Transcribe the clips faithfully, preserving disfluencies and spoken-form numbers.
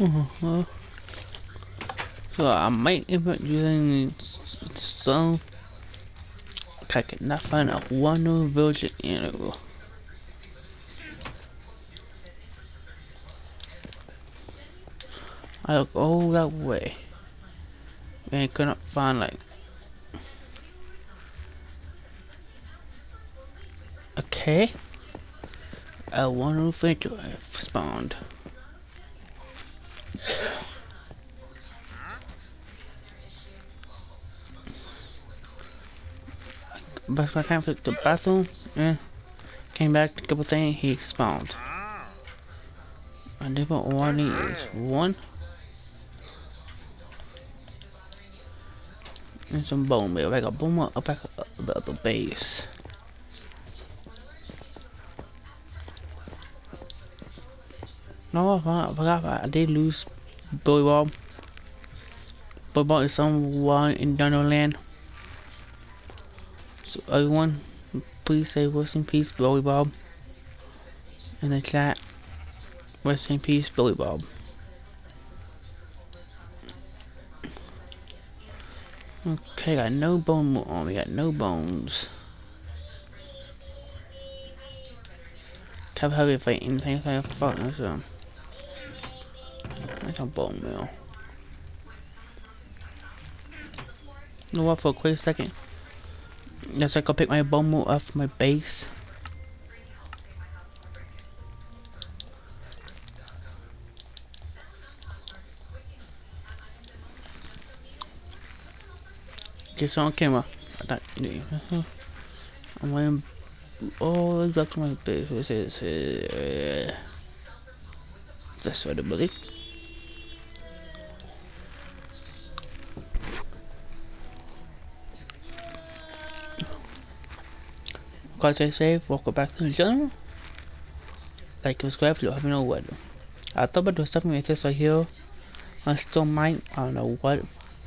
Uh-huh. So I might end up using some. I cannot find a one new village animal. I look all that way and couldn't find like okay. A one new village spawned. But by the time I took the bathroom and came back to a couple things, he spawned. A different warning is one and some bone meal. Like a bone meal up back up the other base. No, I forgot, I forgot I did lose Billy Bob. Billy Bob is someone in Dunderland. So everyone, please say rest in peace, Billy Bob. In the chat, rest in peace, Billy Bob. Okay, got no bone on me, got no bones. Can't have it fighting things like a fuck that's um that's a bone meal. You know what, for a quick second? Yes, I go pick my bone meal off my base. Just on camera. I thought, uh, I'm wearing all the way back to my base. This is uh, that's what I believe. Guys, I say, welcome back to the channel. Like, subscribe if you haven't know what. I thought about doing something like this right here. I still might. I don't know what.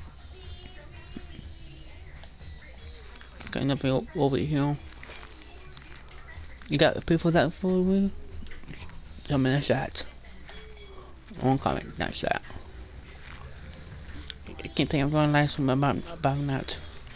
Got nothing over here. You got people that follow me? Tell me in the chat. One comment, not chat. I can't think I'm going to last one about about that.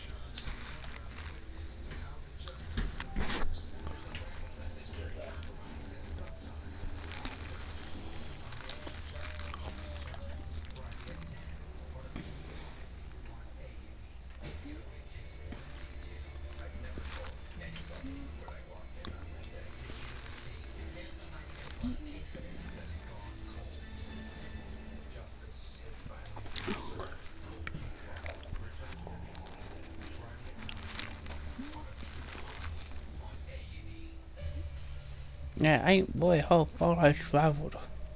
Yeah, I ain't boy how far I traveled.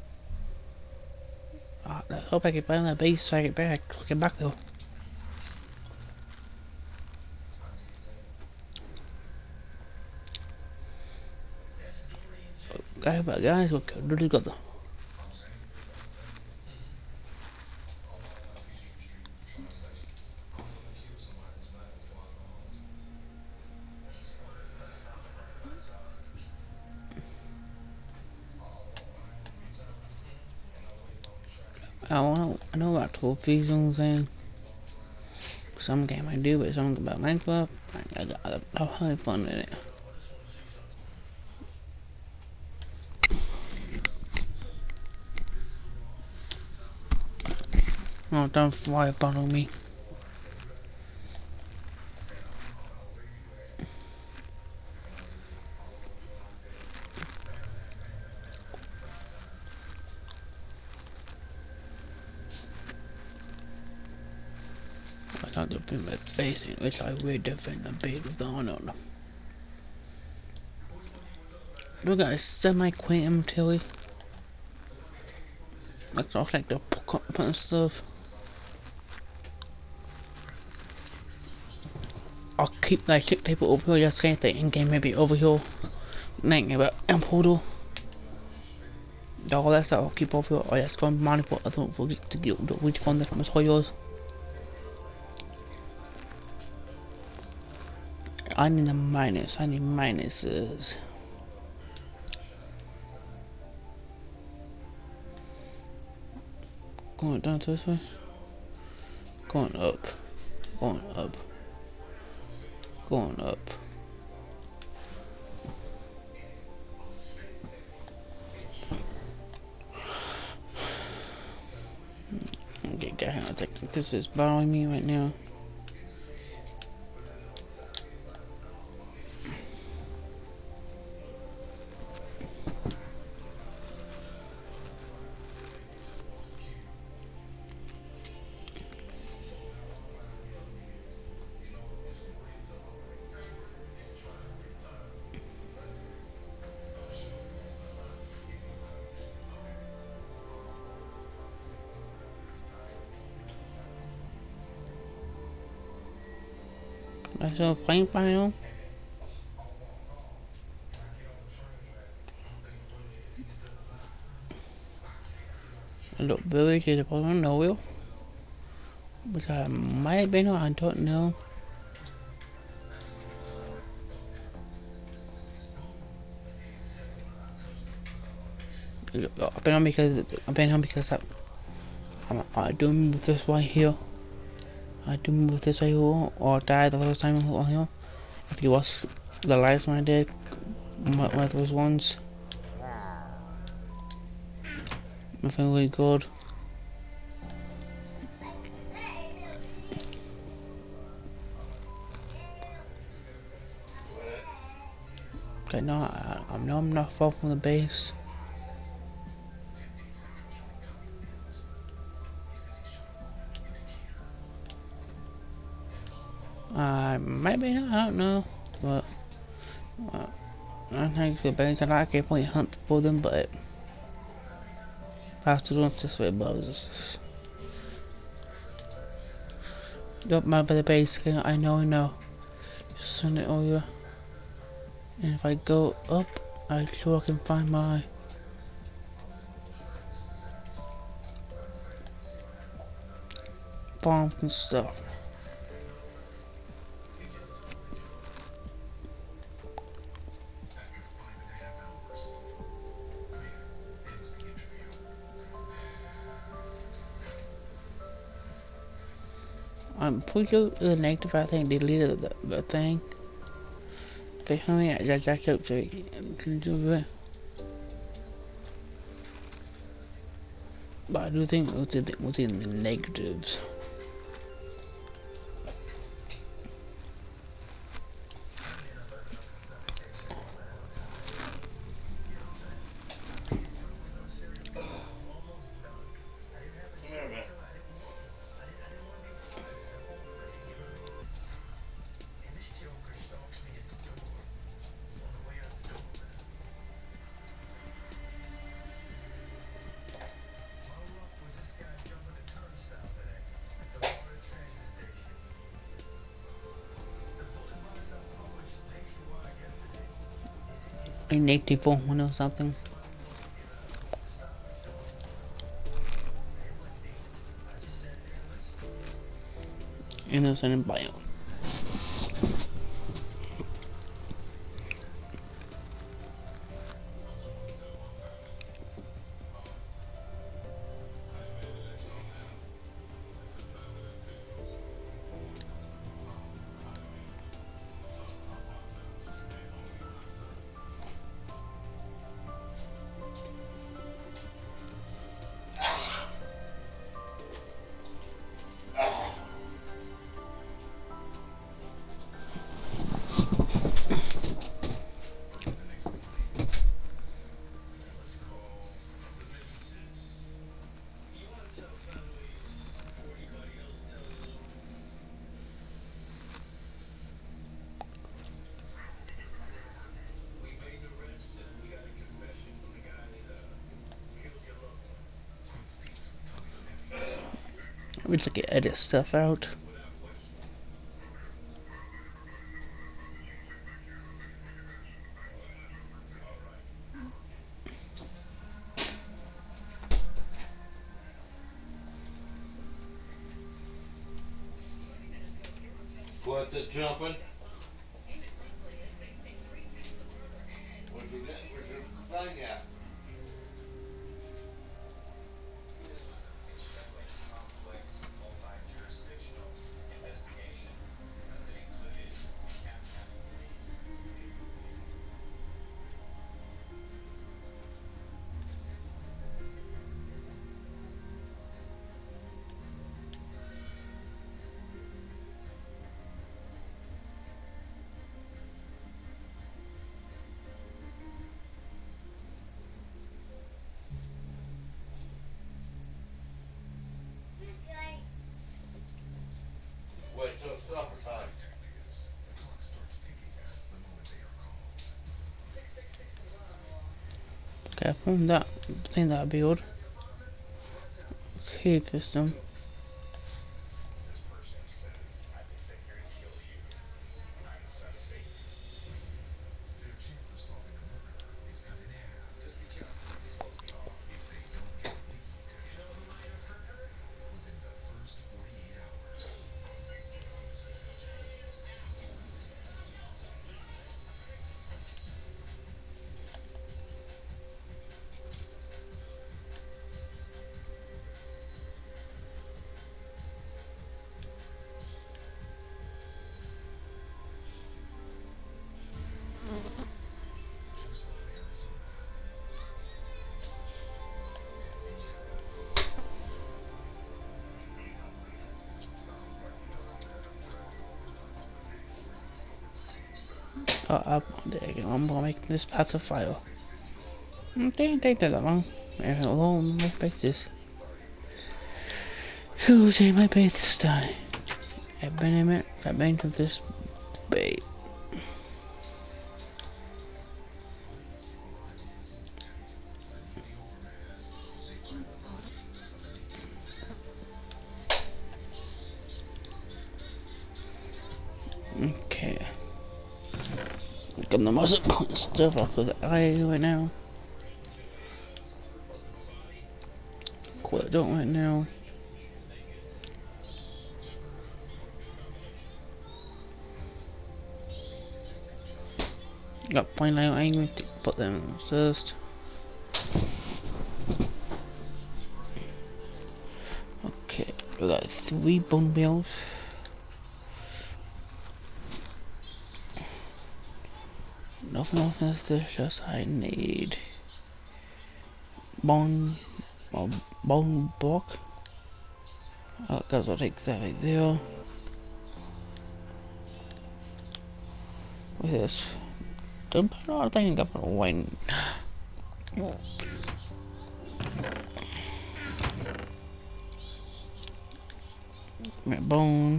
Uh, I hope I can find that base so I get back. Get back though. Guys, but guys, what do you got though? I don't know. I know about trophies and things. Some game I do, but some about Minecraft. I got, I got, I got having fun in it. Oh, don't fly up on me. I can't defend my base, which I will defend the base with the honor. Look at a semi-quantum tilly. Looks off like the put stuff. I'll keep that shit table over here just in case the in-game maybe over here. Nothing about importer. All that stuff I'll keep over here. Oh yeah, it's going money for I don't forget to get which one that was yours. I need a minus, I need minuses. Going down this way. Going up. Going up. Going up. Okay, guys, I think this is bothering me right now. I saw a plane flying on. A little village is upon nowhere. Which I might have been on, I don't know. I've been on because I've been on because I, I, I do move this way here. I do move this way here, or died the first time on here. If you watch the last one I did, one of those ones, nothing really good. Okay, no, I, I know I'm not far from the base. I uh, maybe not, I don't know, but uh, I don't think the base I like it, probably hunt for them, but I have to do it this way, but don't mind by the base. I know, I know. Just send it over, and if I go up, I'm sure I can find my bombs and stuff. I'm pretty sure the negative, I think they deleted the, the thing. They told me I jacked up so you can do it. But I do think it was in the, was in the negatives. In eighty-four or something. Innocent biome. We just like edit stuff out. What the jumping? Where's the, where's the thing at? Wait till it stops time. Okay, I found that. I think that'd be good. Cave system. Oh, I'm, I'm gonna make this path of fire. It didn't take that long. There's a long basis. Who's in my base this time? I've been in it. I've been to this bait. Okay. Got the most important stuff off of the eye right now. Quit don't right now. Got plain out angry to put them first. Okay, we got three bone meals. Nothing else is there, just I need bone or bone block. Oh, guys, I'll take that right there. What's this? Don't put all the thing up on wine. My bone.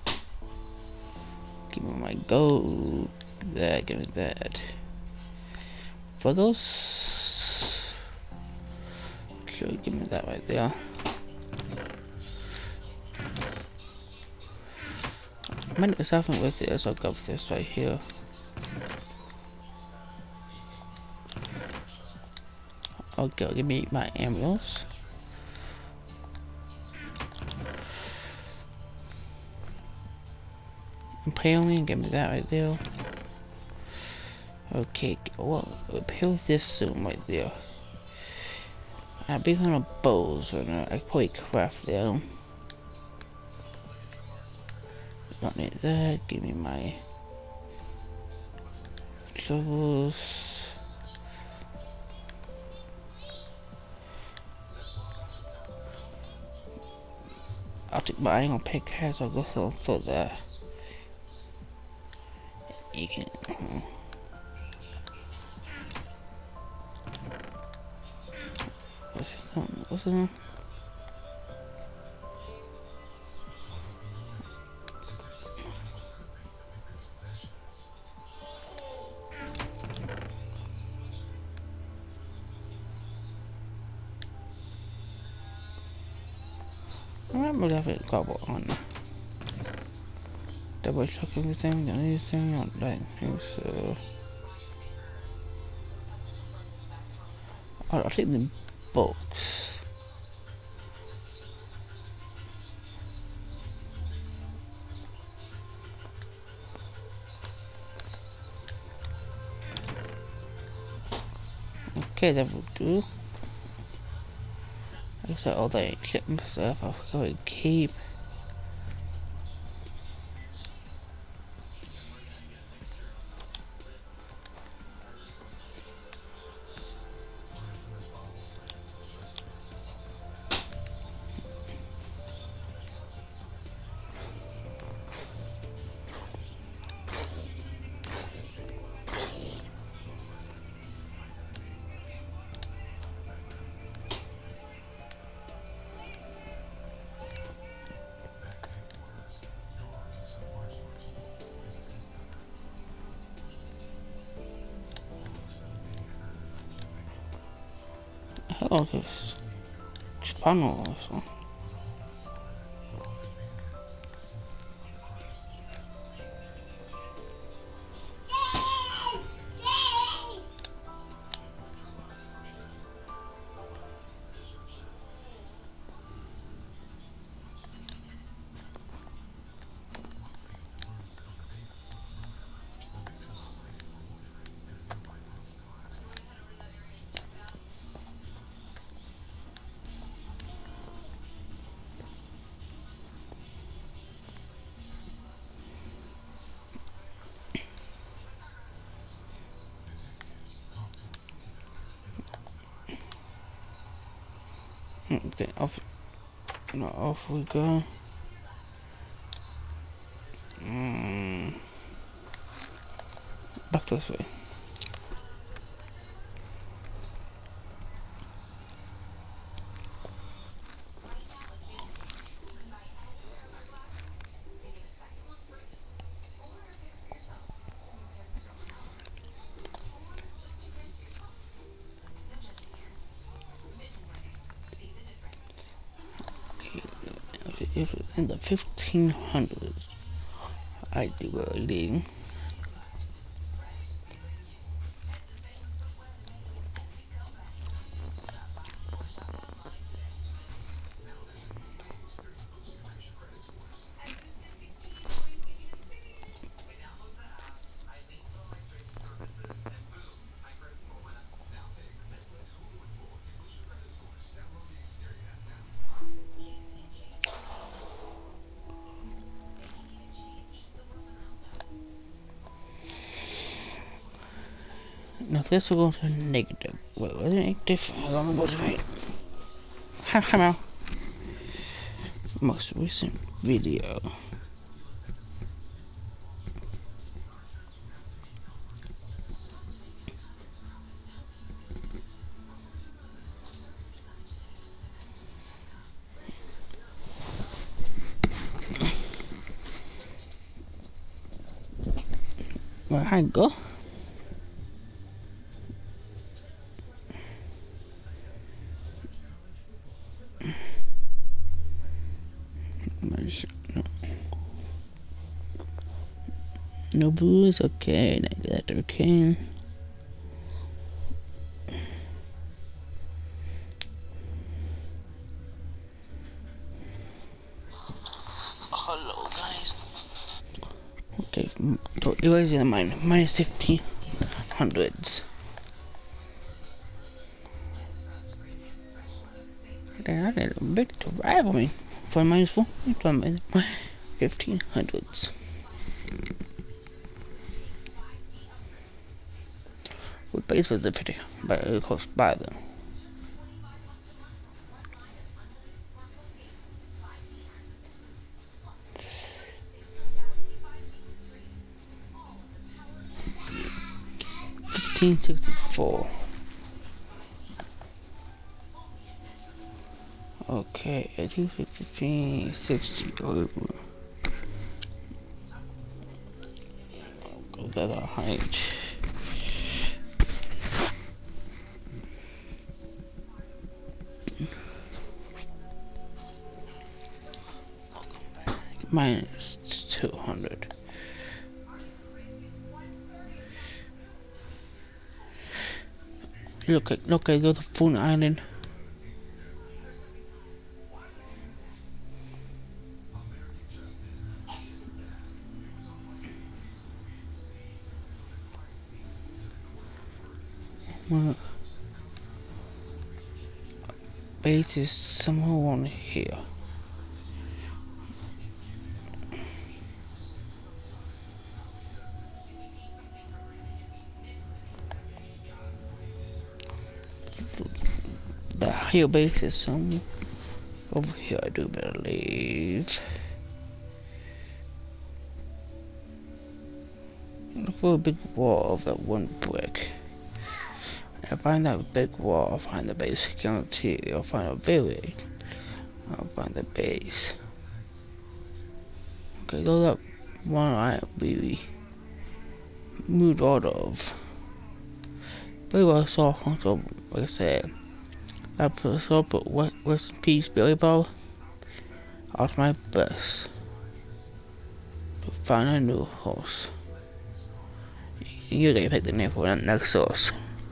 Give me my gold. That, give me that. For those, sure, give me that right there. I might do something with this. I'll go with this right here. Okay, give me my amulets. Impaling, give me that right there. Okay, well, impale this soon right there. I'll be on a bows right now. I probably craft them. Don't need that. Give me my shovels. I'll take my iron pickaxe. I'll go for for the. You can. Uh, what's it called? What's it called? I remember that it got on. Double check everything, anything on that. So I'll take the box. Okay, that will do. I guess all the equipment stuff I'll go and keep. Okay, panel also. Okay, off. No, off we go. Mm, back this way. Okay, if in the fifteen hundreds, I do believe. Now this will go to negative. Wait, was it negative? I don't know what to wait. Hi, hi, Mel. Most recent video. Where I go? No, no booze. Okay, that okay. Hello, guys. Okay, so it was in mine minus fifteen hundreds. They added a bit to rival me for minus four to fifteen hundreds. What base was the pity? But it close by though. Fifteen sixty four. Okay, eighteen fifteen sixty. Go that a height. Minus two hundred. Look at look at the Phone Island. Well, base is somewhere on here. The higher base is somewhere over here, I do believe. Look for a big wall of that one brick. I find that big wall, I'll find the base. Guarantee I'll find a village. I'll find the base. Okay, go that one I really moved out of. Very well saw, so like I said, I put so put what rest in peace Billy Bob off my bus to find a new horse. You gotta pick the name for that next source.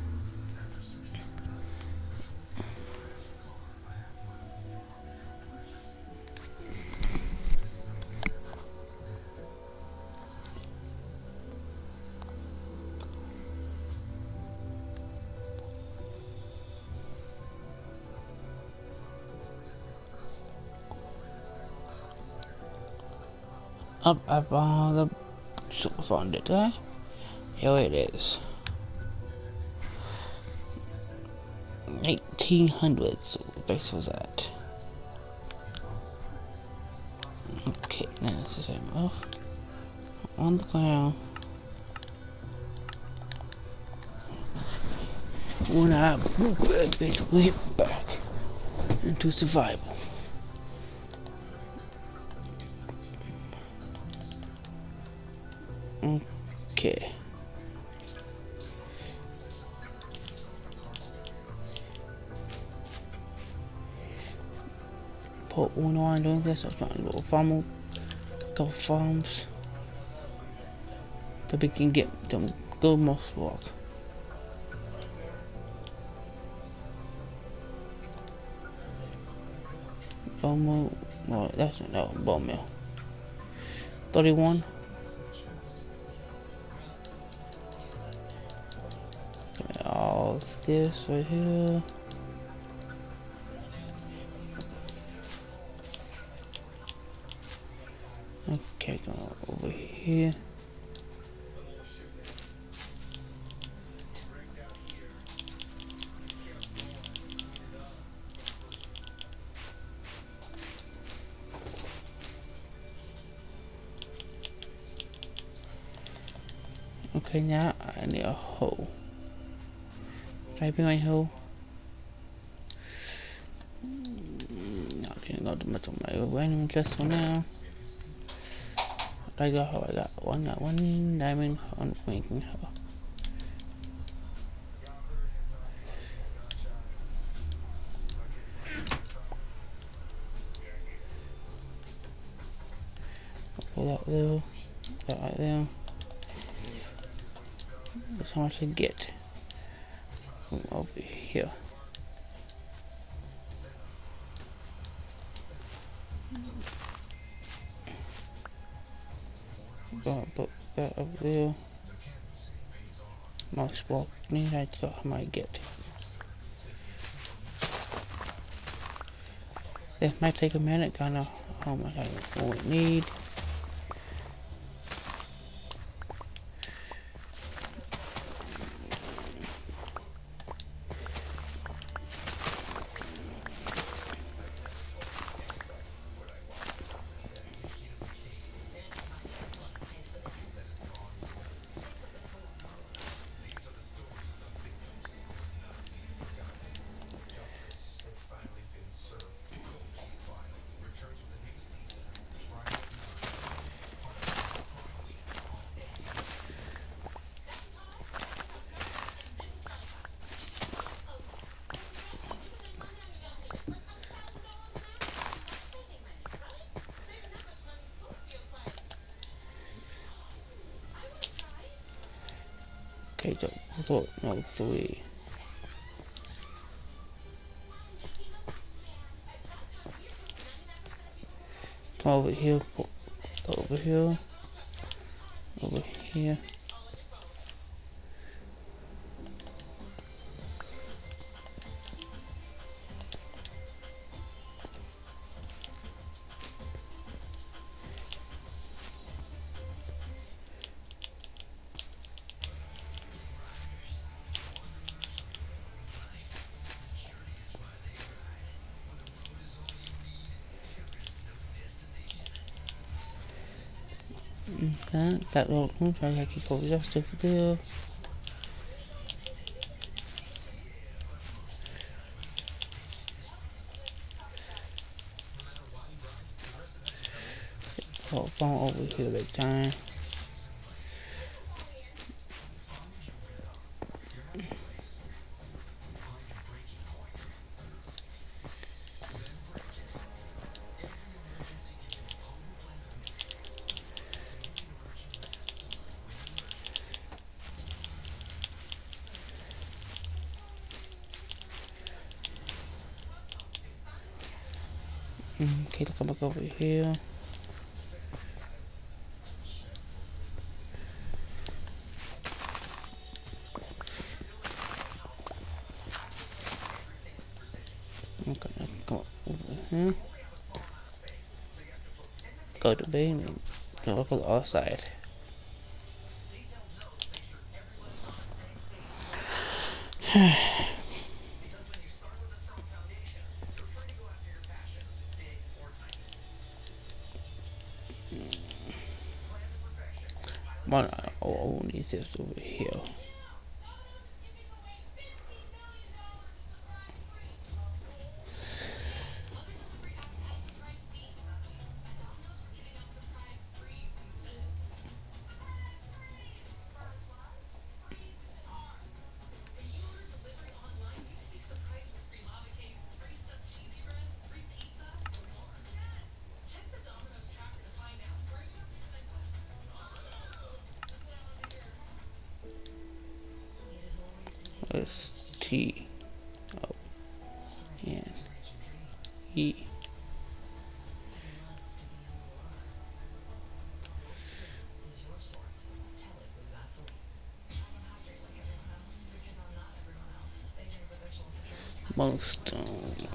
Up, I found the super found it, eh? Here it is. eighteen hundred, so the base was at. Okay, now let's just aim off. On the ground. When I move a bit, we get back into survival. Okay. Put one on doing this. I was trying to do a farm, couple farms, so we can get them good moss walk. Bone mill. Well, that's no bone mill. Thirty-one. All this right here. Okay, go over here. Okay, now I need a hoe. Type in my hoe. Not gonna go to much on my random just for now. I got hoe, I got one, got one diamond on making hoe. Pull that there, that right there. That's how much I get from over here. But put that up there. Mouse block me, I got how I get. This might take a minute, kinda how much I won't need. Okay, so four, no, three. Come over here, over here, over here. That, that little one, so I can go just over there. Oh, phone over here big time. Okay, look, come back over here. Okay, now come over here. Go to B and go look on the other side. One, oh, oh, need this over here. S T O N E. Milestone.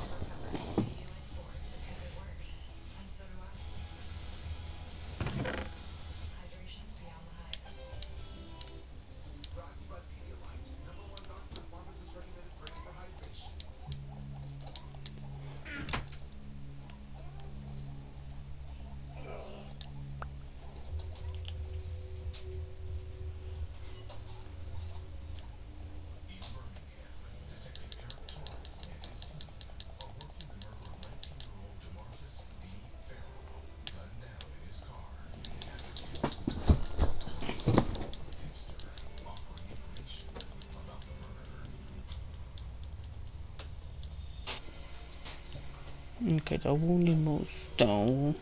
Okay, the wounded Milestone.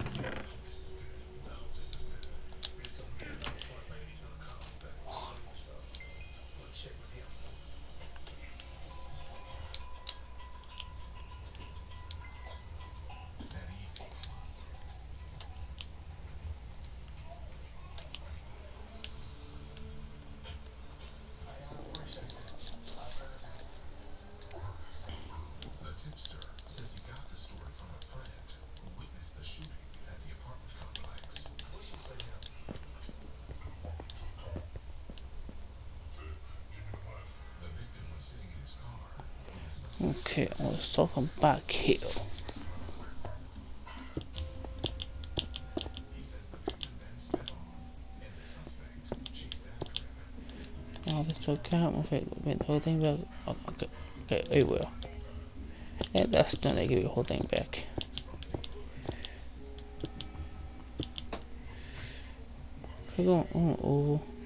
Okay, let's talk back here. Oh, let's talk out. Okay, wait, the whole thing back. Oh, okay, okay, it will. And that's done. They give you the whole thing back. We're going on over.